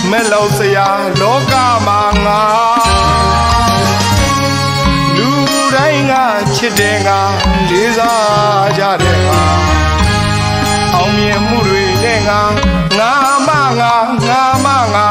Mellow say loka manga Luranga chidenga Liza jadenga Aumie muruidenga Ngamanga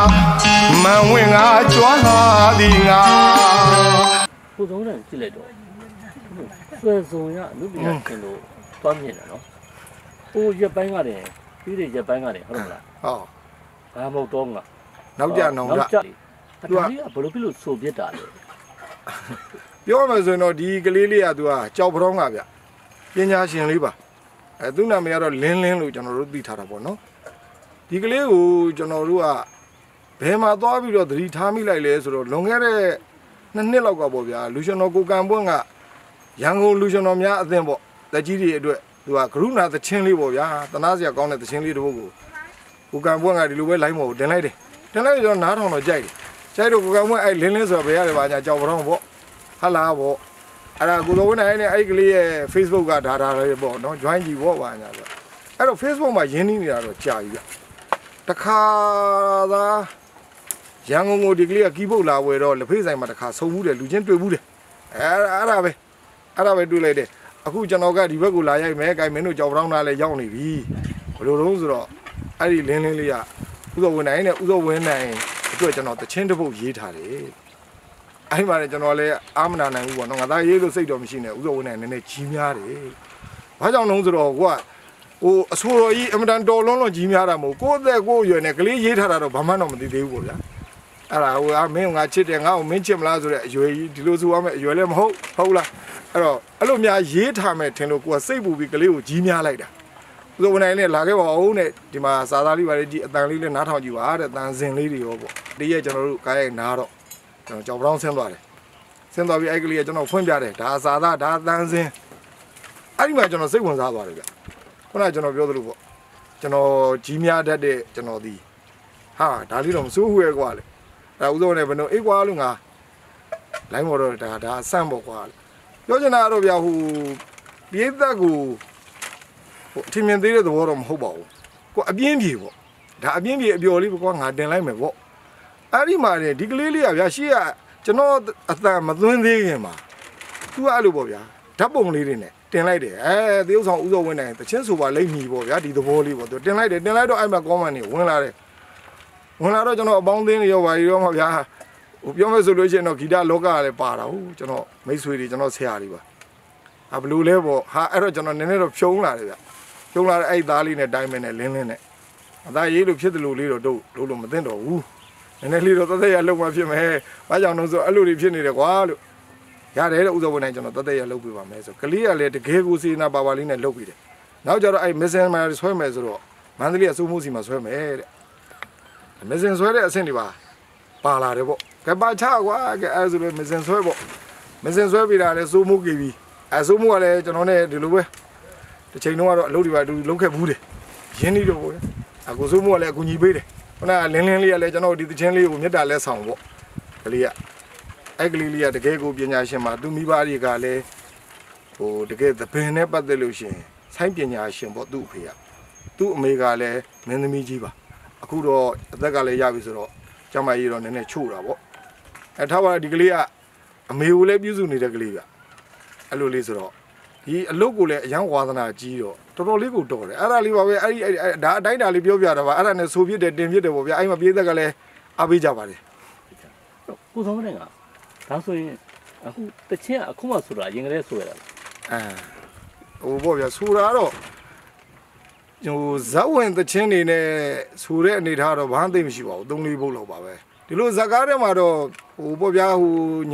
Manwinga chwana dinga 普通人进来的，所以说呀，路边看到端面的咯，我一般个的，比你一般个的，好不啦？ 哦， 还冇多个， နောက်ကြနောင်ကြသူကဘလို့ပြလို့ဆိုပြတာလေပြောမှဆိုရင်တော့ဒီကလေးလေးကသူကကြောက်ဖရောင်းကဗျပညာရှင်လေးပါသူ့နာမည်ကတော့လင်းလင်းလို့ကျွန်တော်တို့သိထားတာပေါ့နော်ဒီကလေးကိုကျွန်တော်တို့ကဘယ်မှာသွားပြီးတော့သတိထားမိလိုက်လဲဆိုတော့လွန်ခဲ့တဲ့နှစ်လောက်ကပေါ့ဗျာလူရှင်တော်ကိုကံပွင့်ကရန်ကုန်လူရှင်တော်များအသင်းပေါ့လက်ကြီးတွေအတွက်သူကကရုဏာသချင်းလေးပေါ့ဗျာတနာစရာကောင်းတဲ့သချင်းလေးတစ်ပုဒ်ကိုကံပွင့်ကဒီလိုပဲလိုင်းမော်ကိုတင်လိုက်တယ်တင်လိုက်တော့နားထောင်တော့ကြိုက်တယ်ကြိုက်တော့ကိုကံပွင့်အဲ့လင်းလင်းဆိုတော့ဘယ်ရတယ်ပါညာကြောက်ဖရောင်းပေါ့ဟာလာပေါ့အဲ့ဒါကိုတော်ဝင်းနိုင်နဲ့အဲ့ကလေးရဲ့ Facebook ကဒါလေးပေါ့နော် join ကြည့်ပေါ့ပါညာဆိုအဲ့တော့ Facebook မှာရင်းနှီးနေတာတော့ကြာပြီဗျတခါသာရန်ကုန်ကိုဒီကလေးကကီးပုတ်လာဝယ်တော့လက်ဖေးဆိုင်မှာတခါဆုံမှုတယ်လူချင်းတွေ့မှုတယ်အဲ့ဒါပဲတွေ့လိုက်တယ်အခုကျွန်တော်ကဒီဘက်ကိုလာရိုက်မယ်ဂိုင်မင်းတို့ကြောက်ဖရောင်းသားလည်းရောက်နေပြီဘယ်လိုလုံးဆိုတော့အဲ့ဒီလင်းလင်းလေးကဥသောဝင်နိုင်နဲ့ဥသောဝင်နိုင်အတွက်ကျွန်တော်တချင်းတစ်ပုတ်ရေးထားတယ်အဲ့မှာလည်းကျွန်တော်လည်းအာမနာနိုင်ဘူးပေါ့နော်ငါသားရေးလို့စိတ်တော်မရှိနဲ့ဥသောဝင်နိုင်နည်းနည်းကြီးများတယ်ဘာကြောင့်လုံးဆိုတော့ကိုကဟိုအဆိုတော်ကြီးအမတန်တော်လွန်းကြီးများတာမဟုတ်ကိုယ့်အသက်ကိုယ်ရွယ်နဲ့ကလေးရေးထားတာတော့ဘာမှတော့မသိသေးဘူးပေါ့ဗျာအဲ့ဒါဟိုမင်းငါချစ်တယ်ငါ့ကိုမင်းချစ်မလားဆိုတဲ့အရွယ်ကြီးဒီလိုဆိုရမယ်အရွယ်လည်းမဟုတ်လားအဲ့တော့အဲ့လိုများရေးထားမယ်ထင်လို့ကိုကစိတ်ပူပြီးကလေးကိုကြီးများလိုက်တာဥသောဝင်နိုင်နဲ့လာခဲ့ပါဦးနဲ့ဒီမှာစာသားလေးပါလေကြည့်အတန်လေးလည်းနားထောင်ကြည့်ပါတဲ့တန်စင်လေးတွေရောပေါ့တရက်ကျွန်တော်တို့ကားရိုက်နားတော့ကျွန်တော်ကြောက်ပြောင်းဆင်းသွားတယ်ဆင်းသွားပြီးအဲ့ကလေးကကျွန်တော်ဖွင့်ပြတယ်ဒါစာသားဒါတန်စင်အဲ့ဒီမှာကျွန်တော်စိတ်ဝင်စားသွားတယ်ဗျခုနကကျွန်တော်ပြောသလိုပေါ့ကျွန်တော်ကြီးများတတ်တဲ့ကျွန်တော်ဒီဟာဒါလေးတော့မစိုးဘူးရဲ့ကွာလေဒါဥသောနဲ့ဘယ်တော့အေးကွာလို့ငါလိုင်းမော်တော့ဒါအဆန့်ပေါ့ကွာပြောချင်တာတော့ဗျဟိုပြေးသက်ကိုဟိုအထင်မြင်သေးတဲ့သဘောတော့မဟုတ်ပါဘူးကိုအပြင်းပြေပေါ့ဒါအပြင်းပြေအပျော်လေးပေါ့ကွာငါတင်လိုက်မယ်ပေါ့အဲ့ဒီမှာဒီကလေးလေးကဗျာရှေ့ကကျွန်တော်အတန်မသွင်းသေးခင်မှာသူကအဲ့လိုပေါ့ဗျာဓာတ်ပုံလေးတွေနဲ့တင်လိုက်တယ်သေဥဆောင်ဥသောဝင်နိုင်တချင်းဆိုပါလိမ့်မီပေါ့ဗျာဒီသဘောလေးပေါ့သူတင်လိုက်တော့အဲ့မှာ comment တွေဝင်လာတယ်ဝင်လာတော့ကျွန်တော်အပေါင်းအသင်းတွေရောပါရောမှာဗျာဟိုပြောမယ်ဆိုလို့ရှိရင်တော့ဂီတလောကကလည်းပါတာဟုတ်ကျွန်တော်မိတ်ဆွေတွေကျွန်တော်ဆရာတွေပါဘလူလဲပေါ့ဟာအဲ့တော့ကျွန်တော်နည်းနည်းတော့ဖြုံးလာတယ်ဗျဖြုံးလာတဲ့အဲ့သားလေးနဲ့တိုင်းမင်းနဲ့လင်းနဲ့အသားရေးလို့ဖြစ်တယ်လို့လေးတော့တို့လို့မသိတော့ဘူးနည်းနည်းလေးတော့တသက်ရလုံမှဖြစ်မယ်ဘာကြောင့်လို့ဆိုအဲ့လိုတွေဖြစ်နေတယ်ကွာလို့ရတယ်တဲ့ဥသောဝင်နိုင်ကျွန်တော်တသက်ရလုံပြပါမယ်ဆိုကလေးကလည်းတကယ်ကိုစေနာပါပါလေးနဲ့လုံပြီးတယ်နောက်ကြတော့အဲ့ messenger ဆွဲမယ်ဆိုတော့မန္တလေးအစိုးမိုးစီမှာဆွဲမယ်တဲ့ messenger ဆွဲတဲ့အဆင့်တွေပါလာတယ်ပေါ့ကဘာချကွာကဲအဲ့ဆိုလို့ messenger ဆွဲပေါ့ messenger ဆွဲပြီးတာလည်းစိုးမိုးကြပြီအဲ့စိုးမိုးကလည်းကျွန်တော်နဲ့ဒီလိုပဲတစ်ချိန်လုံးကတော့အလုပ်တွေပါတူလုပ်ခဲ့ဘူးတယ်ရင်းနှီးတော့ပေါ့အခုစိုးမိုးကလည်းအကူညီပေးတယ်ခုနကလင်းလေးကလည်းကျွန်တော်ဒီသချင်းလေးကိုမြတ်တာလဲဆောင်ပေါ့ကလေးကအဲ့ကလေးလေးကတကယ်ကိုပညာရှင်မှာသူမိဘတွေကလည်းဟိုတကယ်သပင်နဲ့ပတ်သက်လို့ရှင်ဆိုင်းပညာရှင်ပေါ့သူ့အဖေကသူ့အမေကလည်းမင်းသမီးကြီးပါအခုတော့အသက်ကလည်းရပြီဆိုတော့ကျမကြီးတော့နည်းနည်းချို့တာပေါ့ထားပါဒီကလေးကအမေကိုလည်းပြုစုနေတဲ့ကလေးကအဲ့လိုလေးဆိုတော့ဒီအလုတ်ကိုလည်းအရန်ဝါသနာကြီးတော့တော်တော်လေးကိုတော်တယ်အဲ့ဒါလေးပါပဲအဲ့ဒါအတိုင်းတာလေးပြောပြတာပါအဲ့ဒါနဲ့ဆိုပြစ်တယ်တင်ပြစ်တယ်ပေါ့ဗျာအဲ့မှာပြေးသက်ကလည်းအားပေးကြပါတယ်ကိုသောနဲ့ကဒါဆိုရင်အခုတချင်းအခုမှဆိုတာရင်ကလေးဆိုရတာဟိုပေါ့ဗျာဆိုတာတော့ဟိုဇက်ဝင်တချင်းနေနဲ့ဆိုတဲ့အနေထားတော့ဘာမှသိမရှိပါဘူး၃-၄ပုတ်လောက်ပါပဲဒီလိုဇက်ကားထဲမှာတော့ဟိုပေါ့ဗျာဟိုည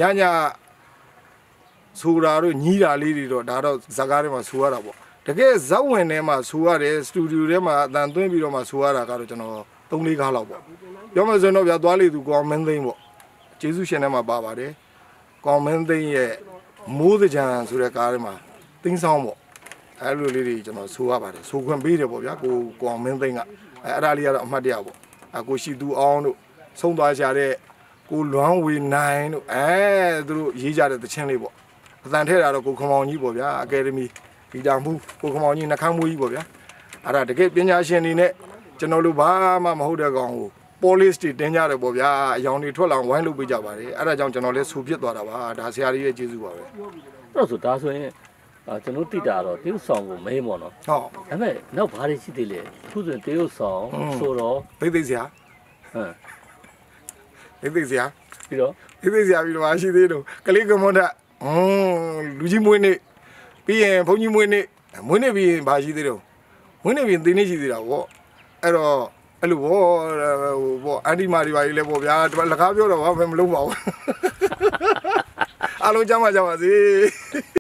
ဆိုတာတို့ညီးတာလေးတွေတော့ဒါတော့ဇက်ကားထဲမှာဆိုရတာပေါ့တကယ်ဇက်ဝင်ထဲမှာဆိုရတယ်စတူဒီယိုထဲမှာအတန်သွင်းပြီးတော့မှဆိုရတာကတော့ကျွန်တော်၃-၄ကားလောက်ပေါ့ပြောမှဆိုတော့ဗျာသွားလေသူကောင်မင်းသိန်းပေါ့ကျေးဇူးရှင်ထဲမှာပါပါတယ်ကောင်မင်းသိန်းရဲ့မိုးစကြံဆိုတဲ့ကားထဲမှာတင်းဆောင်ပေါ့အဲ့လိုလေးတွေကျွန်တော်ဆိုရပါတယ်ဆိုခွင့်ပေးတယ်ပေါ့ဗျာကိုကောင်မင်းသိန်းကအဲ့ဒါလေးကတော့အမှတ်တရပေါ့ကိုရှိသူအောင်တို့ဆုံးသွားကြတဲ့ကိုလွမ်းဝေနိုင်တို့သူတို့ရေးကြတဲ့သချင်းလေးပေါ့အတန်ထဲတာတော့ကိုခမောင်ကြီးပေါ့ဗျာအကယ်ဒမီဂီတာမှုကိုခမောင်ကြီးနှခမ်းမွေးကြီးပေါ့ဗျာအဲ့ဒါတကယ်ပညာရှင်တွေနဲ့ကျွန်တော်တို့ဘာမှမဟုတ်တဲ့ကောင်ကို police တွေတင်းကြတယ်ပေါ့ဗျာအယောင်တွေထွက်လာဝိုင်းလုပ်ပေးကြပါတယ်အဲ့ဒါကြောင့်ကျွန်တော်လည်းဆူဖြစ်သွားတာပါဒါဆရာကြီးရဲ့ကျေးဇူးပါပဲတော့ဆိုဒါဆိုရင်ကျွန်တော်တိတာတော့တရုတ်ဆောင်ကိုမင်းပေါ့နော်ဟုတ်ဒါပေမဲ့နောက်ဘာတွေရှိသေးလဲအခုဆိုရင်တရုတ်ဆောင်ဆိုတော့သိသိစရာဟမ်သိသိစရာပြီးတော့သိသိစရာပြီးတော့မရှိသေးလို့ကလေးကမွန်တာလူကြီးမွေးနေ့ပြီးရင်ဘုန်းကြီးမွေးနေ့မွေးနေ့ပြီးရင်ဘာရှိသေးတော့မွေးနေ့ပြီးရင်တင်းနေရှိသေးတာဗောအဲ့တော့အဲ့လိုဗောဟိုအန်တီမာတွေပါကြီးလဲဗောဗျာဒီမှာလကားပြောတော့ဘာမှမလုပ်ပါဘူးအားလုံးကြမ်းပါစေ